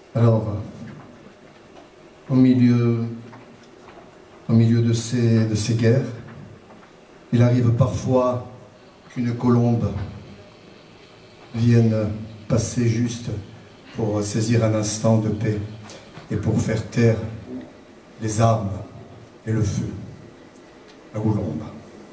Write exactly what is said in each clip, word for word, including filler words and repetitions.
Alors, au milieu, au milieu de ces, de ces guerres, il arrive parfois qu'une colombe vienne passer juste pour saisir un instant de paix et pour faire taire les armes et le feu. La colombe.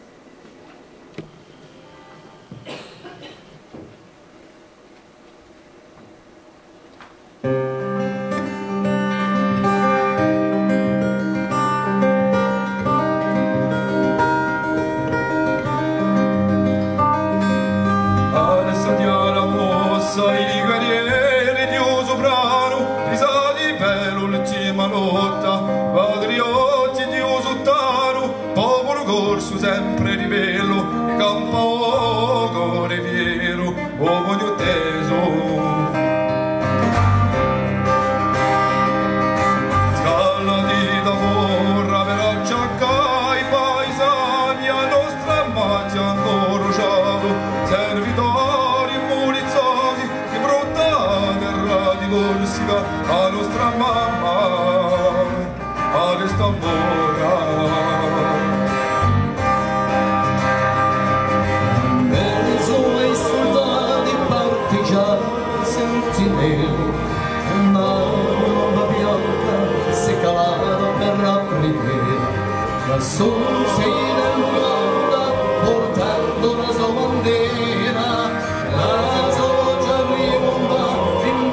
Sempre ribello, campa ogore fiero, uomo di teso. Scala di da forra per acciaccare i paesani, a nostra macchia ancora usciato, servitori immunizzosi, che brutta terra di Corsica, a nostra mamma, a che sta morra. Una roba bianca si calava per aprire la sole nell'onda portando la sua bandiera, la sua già rimonda fin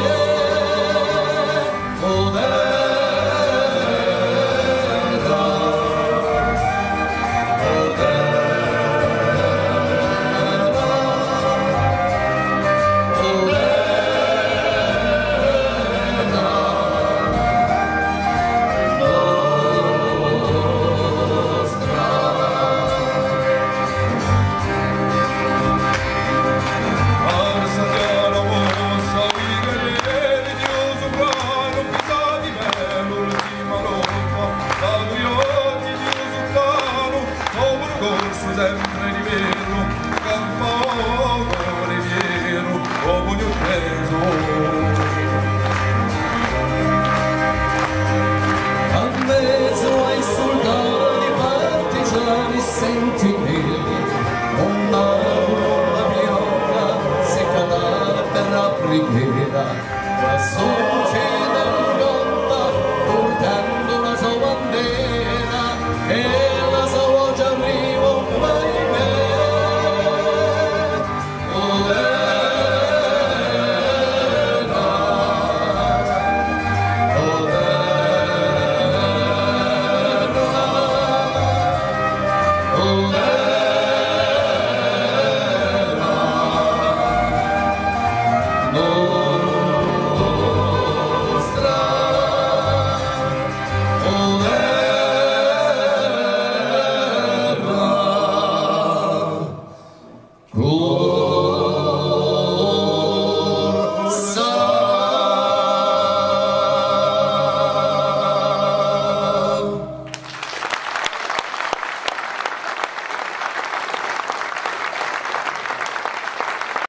sempre di vero, campa ogore fiero, uomo di teso. A mezzo ai soldati partigiani sentinelli, una roba bianca si calava per la preghiera,